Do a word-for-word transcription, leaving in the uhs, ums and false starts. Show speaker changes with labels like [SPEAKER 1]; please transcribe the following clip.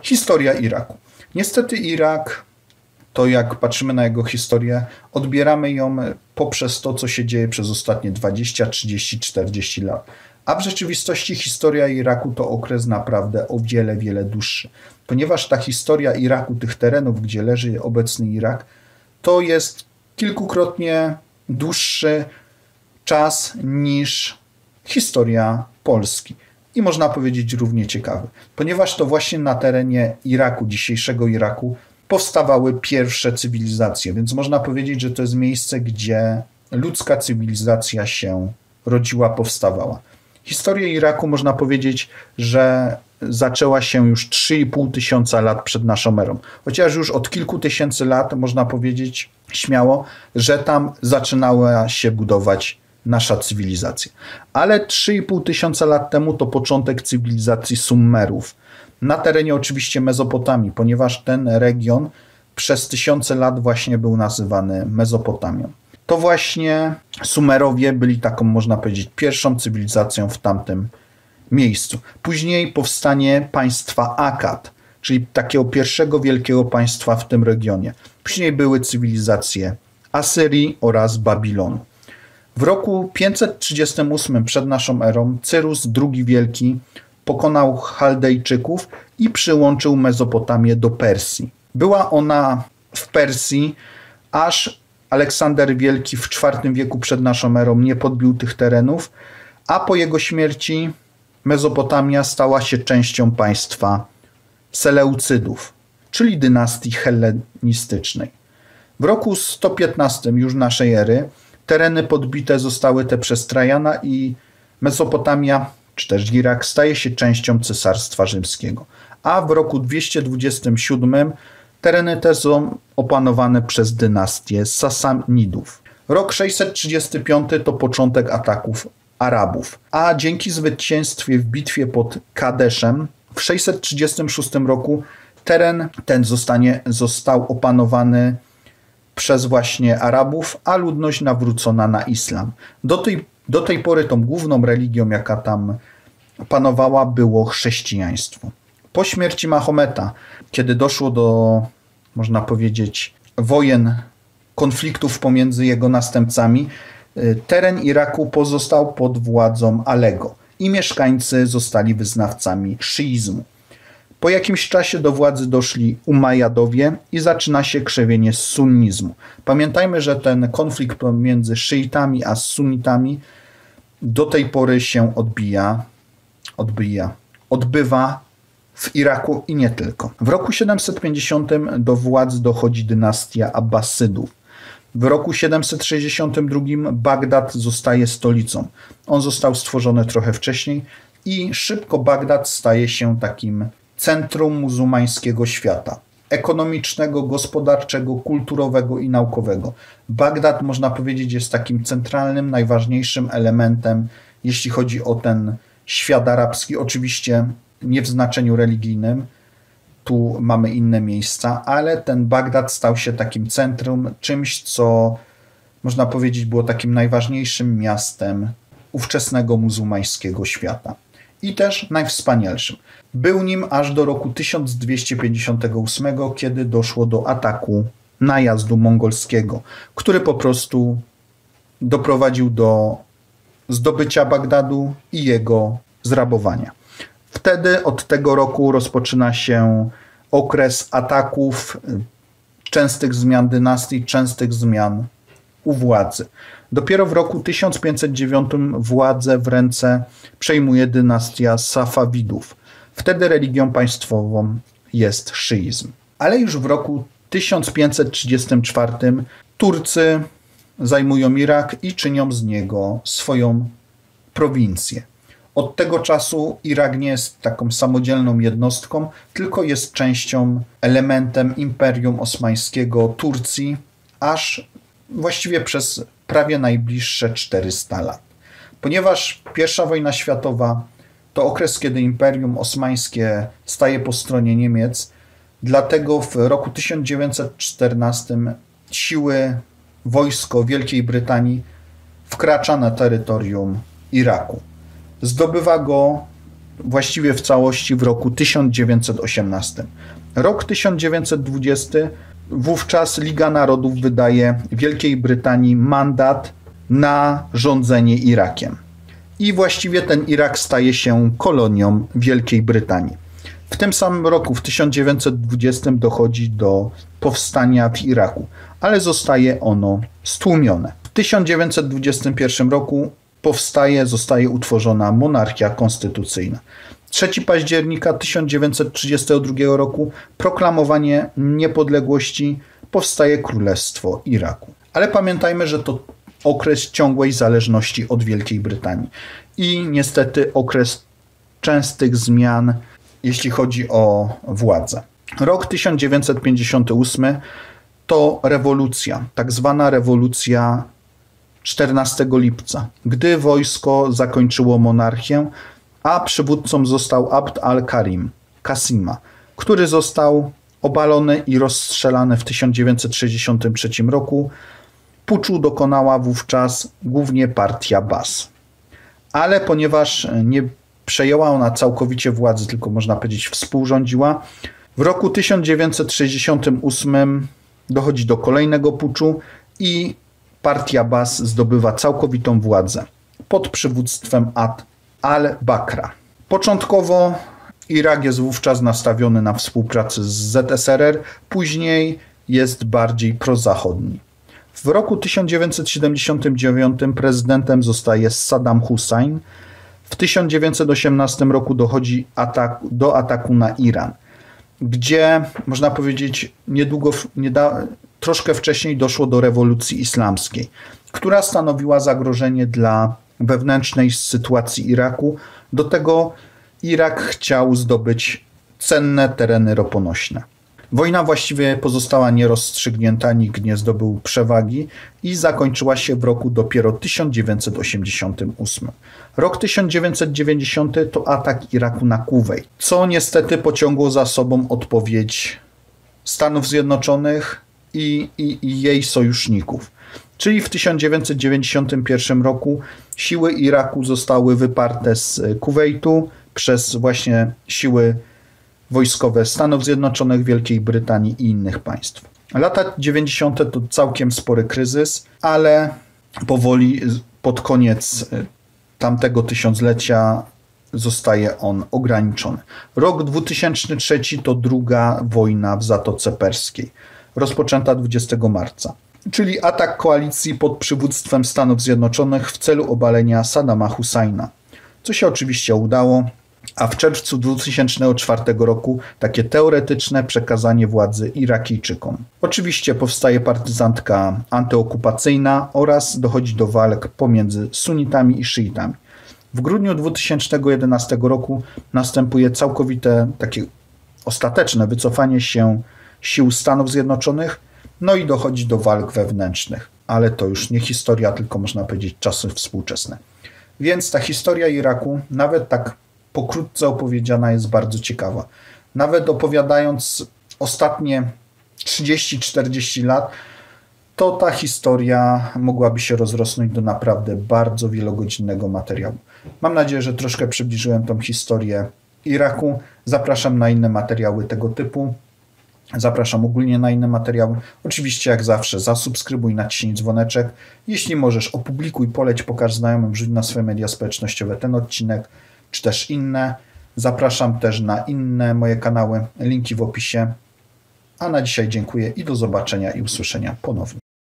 [SPEAKER 1] Historia Iraku. Niestety Irak, to jak patrzymy na jego historię, odbieramy ją poprzez to, co się dzieje przez ostatnie dwadzieścia, trzydzieści, czterdzieści lat. A w rzeczywistości historia Iraku to okres naprawdę o wiele, wiele dłuższy. Ponieważ ta historia Iraku, tych terenów, gdzie leży obecny Irak, to jest kilkukrotnie dłuższy czas niż historia Polski. I można powiedzieć równie ciekawy. Ponieważ to właśnie na terenie Iraku, dzisiejszego Iraku, powstawały pierwsze cywilizacje. Więc można powiedzieć, że to jest miejsce, gdzie ludzka cywilizacja się rodziła, powstawała. Historia Iraku można powiedzieć, że zaczęła się już trzy i pół tysiąca lat przed naszą erą. Chociaż już od kilku tysięcy lat można powiedzieć śmiało, że tam zaczynała się budować nasza cywilizacja. Ale trzy i pół tysiąca lat temu to początek cywilizacji Sumerów. Na terenie oczywiście Mezopotamii, ponieważ ten region przez tysiące lat właśnie był nazywany Mezopotamią. To właśnie Sumerowie byli taką, można powiedzieć, pierwszą cywilizacją w tamtym miejscu. Później powstanie państwa Akkad, czyli takiego pierwszego wielkiego państwa w tym regionie. Później były cywilizacje Asyrii oraz Babilonu. W roku pięćset trzydziestym ósmym przed naszą erą Cyrus drugi Wielki pokonał Chaldejczyków i przyłączył Mezopotamię do Persji. Była ona w Persji, aż Aleksander Wielki w czwartym wieku przed naszą erą nie podbił tych terenów, a po jego śmierci Mezopotamia stała się częścią państwa Seleucydów, czyli dynastii hellenistycznej. W roku sto piętnastym już naszej ery tereny podbite zostały te przez Trajana i Mezopotamia, czy też Irak, staje się częścią Cesarstwa Rzymskiego. A w roku dwieście dwudziestym siódmym tereny te są opanowane przez dynastię Sasanidów. Rok sześćset trzydziesty piąty to początek ataków Arabów, a dzięki zwycięstwie w bitwie pod Kadeszem w sześćset trzydziestym szóstym roku teren ten zostanie, został opanowany przez właśnie Arabów, a ludność nawrócona na islam. Do tej, do tej pory tą główną religią, jaka tam panowała, było chrześcijaństwo. Po śmierci Mahometa, kiedy doszło do, można powiedzieć, wojen, konfliktów pomiędzy jego następcami, teren Iraku pozostał pod władzą Alego i mieszkańcy zostali wyznawcami szyizmu. Po jakimś czasie do władzy doszli Umajjadowie i zaczyna się krzewienie sunnizmu. Pamiętajmy, że ten konflikt pomiędzy szyitami a sunnitami do tej pory się odbija, odbija, odbywa w Iraku i nie tylko. W roku siedemset pięćdziesiątym do władzy dochodzi dynastia Abbasydów. W roku siedemset sześćdziesiątym drugim Bagdad zostaje stolicą. On został stworzony trochę wcześniej i szybko Bagdad staje się takim centrum muzułmańskiego świata. Ekonomicznego, gospodarczego, kulturowego i naukowego. Bagdad, można powiedzieć, jest takim centralnym, najważniejszym elementem, jeśli chodzi o ten świat arabski. Oczywiście nie w znaczeniu religijnym, tu mamy inne miejsca, ale ten Bagdad stał się takim centrum, czymś, co można powiedzieć było takim najważniejszym miastem ówczesnego muzułmańskiego świata. I też najwspanialszym. Był nim aż do roku tysiąc dwieście pięćdziesiątego ósmego, kiedy doszło do ataku najazdu mongolskiego, który po prostu doprowadził do zdobycia Bagdadu i jego zrabowania. Wtedy od tego roku rozpoczyna się okres ataków, częstych zmian dynastii, częstych zmian u władzy. Dopiero w roku tysiąc pięćset dziewiątym władzę w ręce przejmuje dynastia Safawidów. Wtedy religią państwową jest szyizm. Ale już w roku tysiąc pięćset trzydziestym czwartym Turcy zajmują Irak i czynią z niego swoją prowincję. Od tego czasu Irak nie jest taką samodzielną jednostką, tylko jest częścią, elementem Imperium Osmańskiego Turcji, aż właściwie przez prawie najbliższe czterysta lat. Ponieważ pierwsza wojna światowa to okres, kiedy Imperium Osmańskie staje po stronie Niemiec, dlatego w roku tysiąc dziewięćset czternastym siły, wojsko Wielkiej Brytanii wkracza na terytorium Iraku. Zdobywa go właściwie w całości w roku tysiąc dziewięćset osiemnastym. Rok tysiąc dziewięćset dwudziesty, wówczas Liga Narodów wydaje Wielkiej Brytanii mandat na rządzenie Irakiem. I właściwie ten Irak staje się kolonią Wielkiej Brytanii. W tym samym roku, w tysiąc dziewięćset dwudziestym, dochodzi do powstania w Iraku, ale zostaje ono stłumione. W tysiąc dziewięćset dwudziestym pierwszym roku powstaje, zostaje utworzona monarchia konstytucyjna. trzeciego października tysiąc dziewięćset trzydziestego drugiego roku, proklamowanie niepodległości, powstaje Królestwo Iraku. Ale pamiętajmy, że to okres ciągłej zależności od Wielkiej Brytanii i niestety okres częstych zmian, jeśli chodzi o władzę. Rok tysiąc dziewięćset pięćdziesiąty ósmy to rewolucja, tak zwana rewolucja czternastego lipca, gdy wojsko zakończyło monarchię, a przywódcą został Abd al-Karim Kasima, który został obalony i rozstrzelany w tysiąc dziewięćset sześćdziesiątym trzecim roku. Puczu dokonała wówczas głównie partia Baas. Ale ponieważ nie przejęła ona całkowicie władzy, tylko można powiedzieć współrządziła, w roku tysiąc dziewięćset sześćdziesiątym ósmym dochodzi do kolejnego puczu i partia Baas zdobywa całkowitą władzę pod przywództwem Ad al-Bakra. Początkowo Irak jest wówczas nastawiony na współpracę z Z S R R, później jest bardziej prozachodni. W roku tysiąc dziewięćset siedemdziesiątym dziewiątym prezydentem zostaje Saddam Hussein. W tysiąc dziewięćset osiemnastym roku dochodzi atak, do ataku na Iran, gdzie można powiedzieć niedługo, nieda, troszkę wcześniej doszło do rewolucji islamskiej, która stanowiła zagrożenie dla wewnętrznej sytuacji Iraku. Do tego Irak chciał zdobyć cenne tereny roponośne. Wojna właściwie pozostała nierozstrzygnięta, nikt nie zdobył przewagi i zakończyła się w roku dopiero tysiąc dziewięćset osiemdziesiątym ósmym. Rok tysiąc dziewięćset dziewięćdziesiąty to atak Iraku na Kuwejt, co niestety pociągło za sobą odpowiedź Stanów Zjednoczonych i, i, i jej sojuszników. Czyli w tysiąc dziewięćset dziewięćdziesiątym pierwszym roku siły Iraku zostały wyparte z Kuwejtu przez właśnie siły wojskowe Stanów Zjednoczonych, Wielkiej Brytanii i innych państw. Lata dziewięćdziesiąte to całkiem spory kryzys, ale powoli pod koniec tamtego tysiąclecia zostaje on ograniczony. Rok dwutysięczny trzeci to druga wojna w Zatoce Perskiej, rozpoczęta dwudziestego marca, czyli atak koalicji pod przywództwem Stanów Zjednoczonych w celu obalenia Saddama Husseina, co się oczywiście udało, a w czerwcu dwutysięcznego czwartego roku takie teoretyczne przekazanie władzy Irakijczykom. Oczywiście powstaje partyzantka antyokupacyjna oraz dochodzi do walk pomiędzy sunnitami i szyitami. W grudniu dwutysięcznego jedenastego roku następuje całkowite, takie ostateczne wycofanie się sił Stanów Zjednoczonych, no i dochodzi do walk wewnętrznych, ale to już nie historia, tylko można powiedzieć czasy współczesne. Więc ta historia Iraku, nawet tak pokrótce opowiedziana, jest bardzo ciekawa. Nawet opowiadając ostatnie trzydzieści czterdzieści lat, to ta historia mogłaby się rozrosnąć do naprawdę bardzo wielogodzinnego materiału. Mam nadzieję, że troszkę przybliżyłem tą historię Iraku. Zapraszam na inne materiały tego typu. Zapraszam ogólnie na inne materiały. Oczywiście jak zawsze zasubskrybuj, naciśnij dzwoneczek. Jeśli możesz, opublikuj, poleć, pokaż znajomym, wrzuć na swoje media społecznościowe ten odcinek, czy też inne. Zapraszam też na inne moje kanały, linki w opisie. A na dzisiaj dziękuję i do zobaczenia i usłyszenia ponownie.